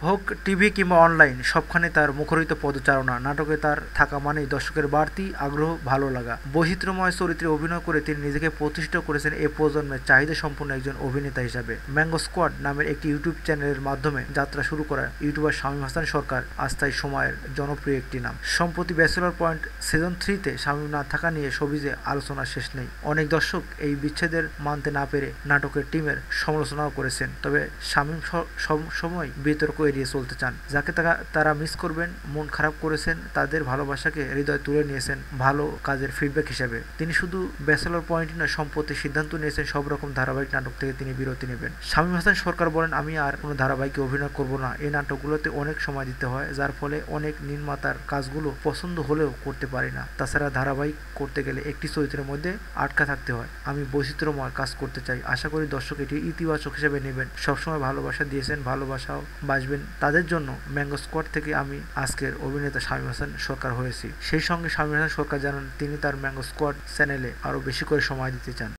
হোক টিভি কিংবা অনলাইন, সবখানে তার মুখরিত পদচারণা। নাটকে তার থাকা মানেই দর্শকের বাড়তি আগ্রহ, ভালো লাগা। বৈচিত্র্যময় চরিত্রে অভিনয় করে তিনি নিজেকে প্রতিষ্ঠিত করেছেন এ প্রজন্মের চাহিদা সম্পন্ন একজন অভিনেতা হিসাবে। ম্যাঙ্গো স্কোয়াড নামের একটি ইউটিউব চ্যানেলের মাধ্যমে যাত্রা শুরু করা ইউটিউবার শামীম হাসান সরকার আজ তাই সময়ের জনপ্রিয় একটি নাম। সম্প্রতি ব্যাচেলর পয়েন্ট সিজন 3-তে শামীম না থাকা নিয়ে শোবিজে আলোচনার শেষ নেই। অনেক দর্শক এই বিচ্ছেদের মানতে না পেরে নাটকের টিমের সমালোচনাও করেছেন। তবে শামীম সব সময় বিতর্ক এড়িয়ে চলতে চান। যাকে তারা মিস করবেন, মন খারাপ করেছেন, তাদের ভালোবাসাকে হৃদয় তুলে নিয়েছেন ভালো কাজের ফিডব্যাক হিসেবে। তিনি শুধু ব্যাচেলর পয়েন্ট নয়, সম্প্রতি সিদ্ধান্ত নিয়েছেন সব রকম ধারাবাহিক নাটক থেকে তিনি বিরতি নেবেন। শামীম হাসান সরকার বলেন, আমি আর কোনো ধারাবাহিকে অভিনয় করব না। এই নাটকগুলোতে অনেক সময় দিতে হয়, যার ফলে অনেক নির্মাতার কাজগুলো পছন্দ হলেও করতে পারি না। তাছাড়া ধারাবাহিক করতে গেলে একটি চরিত্রের মধ্যে আটকা থাকতে হয়। আমি বৈচিত্র্যময় কাজ করতে চাই। আশা করি দর্শক এটি ইতিবাচক হিসেবে নেবেন। সবসময় ভালোবাসা দিয়েছেন, ভালোবাসাও বাসবেন তাদের জন্য। ম্যাঙ্গো স্কোয়াড থেকে আমি আজকের অভিনেতা শামীম হাসান সরকার হয়েছি। সেই সঙ্গে শামীম হাসান সরকার জানান, তিনি তার ম্যাঙ্গো স্কোয়াড চ্যানেলে আরও বেশি করে সময় দিতে চান।